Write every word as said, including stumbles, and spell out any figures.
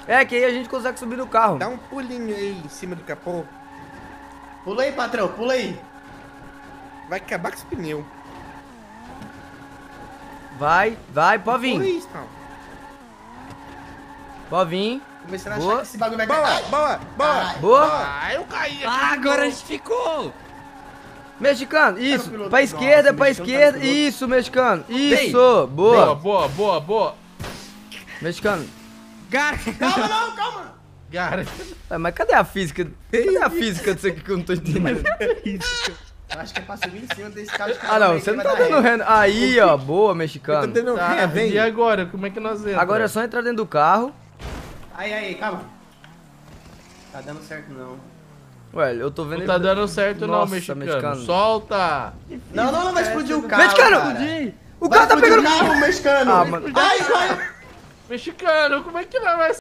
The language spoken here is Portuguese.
É, que aí a gente consegue subir no carro. Dá um pulinho aí em cima do capô. Pula aí, patrão, pula aí. Vai acabar com esse pneu. Vai, vai, pode Pula vir. aí, Spawn. Pode vir. Começando a Boa. achar que esse bagulho vai Boa, cair. boa, boa. Ai. Boa. Ah, eu caí aqui. Ah, agora a gente ficou. Mexicano, isso. piloto. Pra esquerda, Nossa, pra mexicano tá no esquerda. piloto. Isso, mexicano. Vem. Isso. Boa, Boa. boa, boa, boa. Mexicano. Cara, Calma, não, calma. Cara, Ué, mas cadê a física? Cadê a física disso aqui que eu não tô entendendo? Eu acho que é pra subir em cima desse carro de Ah, não, você não tá dando ré. Aí, ó. Boa, eu tô mexicano. tendo Tá, ré, vem. e agora? Como é que nós entramos? Agora é só entrar dentro do carro. Aí, aí, calma. Tá dando certo, não. Ué, eu tô vendo... Não tá dando certo não, Nossa, mexicano. mexicano. Solta! Não, não, não, vai explodir o carro, Mexicano! cara. O Vai cara tá explodir pegando... o carro, mexicano. Ah, mano. Ai, vai. Mexicano, como é que nós vai